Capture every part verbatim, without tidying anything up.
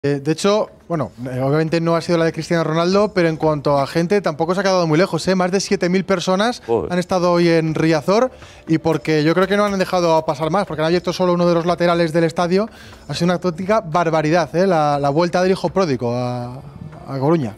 Eh, de hecho, bueno, eh, obviamente no ha sido la de Cristiano Ronaldo, pero en cuanto a gente, tampoco se ha quedado muy lejos. ¿eh? Más de siete mil personas Joder. han estado hoy en Riazor y porque yo creo que no han dejado pasar más, porque han abierto solo uno de los laterales del estadio. Ha sido una auténtica barbaridad, ¿eh? la, la vuelta del hijo pródigo a, a Coruña.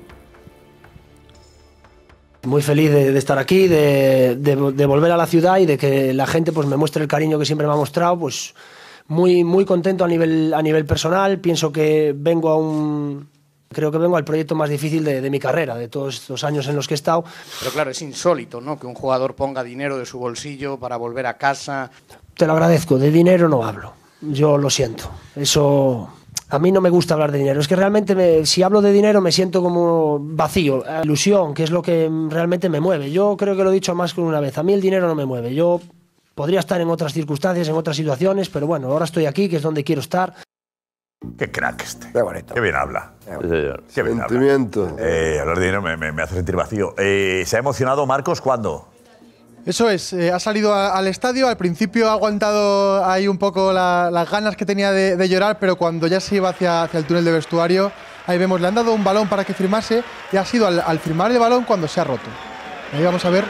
Muy feliz de, de estar aquí, de, de, de volver a la ciudad y de que la gente pues, me muestre el cariño que siempre me ha mostrado. Pues muy, muy contento a nivel, a nivel personal. Pienso que vengo a un... Creo que vengo al proyecto más difícil de, de mi carrera, de todos estos años en los que he estado. Pero claro, es insólito, ¿no? Que un jugador ponga dinero de su bolsillo para volver a casa. Te lo agradezco, de dinero no hablo. Yo lo siento. Eso... A mí no me gusta hablar de dinero. Es que realmente me, si hablo de dinero me siento como vacío. Ilusión, que es lo que realmente me mueve. Yo creo que lo he dicho más que una vez. A mí el dinero no me mueve. Yo podría estar en otras circunstancias, en otras situaciones, pero bueno, ahora estoy aquí, que es donde quiero estar. Qué crack este. Qué bonito. Qué bien habla. Qué, bonito. Qué bien Sentimiento. habla. Eh, hablar de dinero me, me, me hace sentir vacío. Eh, ¿Se ha emocionado Marcos cuándo? Eso es, eh, ha salido a, al estadio, al principio ha aguantado ahí un poco la, las ganas que tenía de, de llorar, pero cuando ya se iba hacia, hacia el túnel de vestuario, ahí vemos, le han dado un balón para que firmase y ha sido al, al firmar el balón cuando se ha roto. Ahí vamos a ver.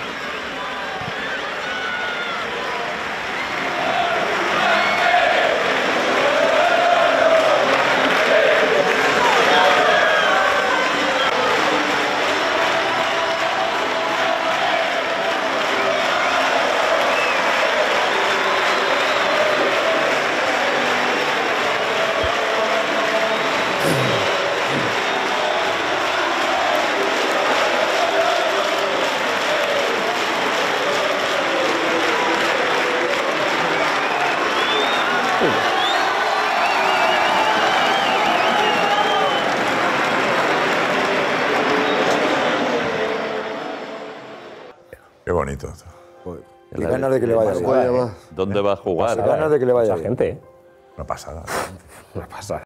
Qué bonito. Qué ganas de que le vaya bien. ¿Dónde va a jugar? Qué ganas de que le vaya bien. Mucha gente. Una pasada. Una pasada.